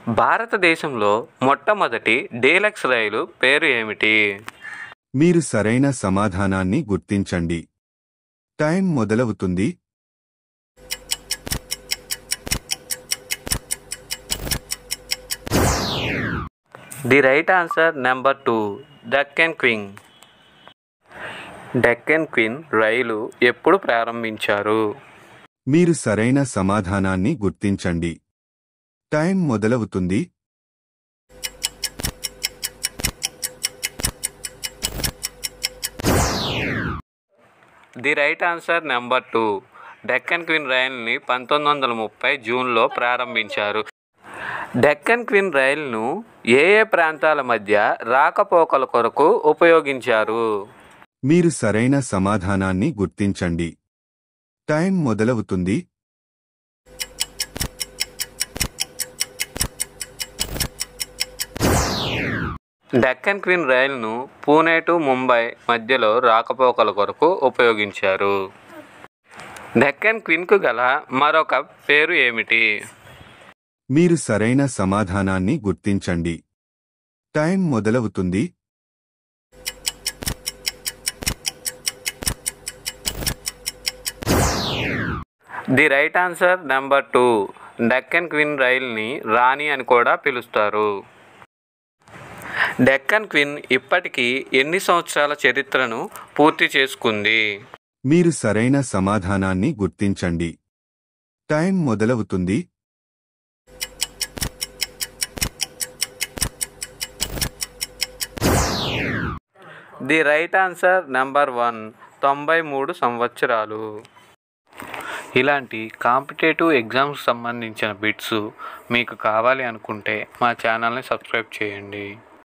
భారతదేశంలో మొట్టమొదటి డీలక్స్ రైలు పేరు ఏమిటి? మీరు సరైన సమాధానాన్ని గుర్తించండి. టైం మొదలవుతుంది. The right answer number 2 Deccan Queen. Deccan Queen రైలు ఎప్పుడు ప్రారంభించారు? మీరు సరైన సమాధానాన్ని గుర్తించండి. టైం మొదలవుతుంది. The right answer number 2 Deccan Queen రైలుని 1930 జూన్లో ప్రారంభించారు. డెక్కన్ క్వీన్ రైలును ఏ ప్రాంతాల మధ్య రాకపోకల కొరకు ఉపయోగించారు? మీరు సరైన సమాధానాన్ని గుర్తించండి. టైం మొదలవుతుంది. డెక్కన్ క్వీన్ రైలును పూణే టు ముంబై మధ్యలో రాకపోకల కొరకు ఉపయోగించారు. డెక్కన్ క్వీన్కు గల మరొక పేరు ఏమిటి? మీరు సరైన సమాధానాన్ని గుర్తించండి. టైం మొదలవుతుంది. The right answer number 2 Deccan Queen రైలుని రాణి అని కూడా పిలుస్తారు. డెక్కన్ క్వీన్ ఇప్పటికీ ఎన్ని సంవత్సరాల చరిత్రను పూర్తి చేసుకుంది? మీరు సరైన సమాధానాన్ని గుర్తించండి. టైం మొదలవుతుంది. ది రైట్ ఆన్సర్ నెంబర్ 1 93 సంవత్సరాలు. ఇలాంటి కాంపిటేటివ్ ఎగ్జామ్స్కి సంబంధించిన బిట్స్ మీకు కావాలి అనుకుంటే మా ఛానల్ని సబ్స్క్రైబ్ చేయండి.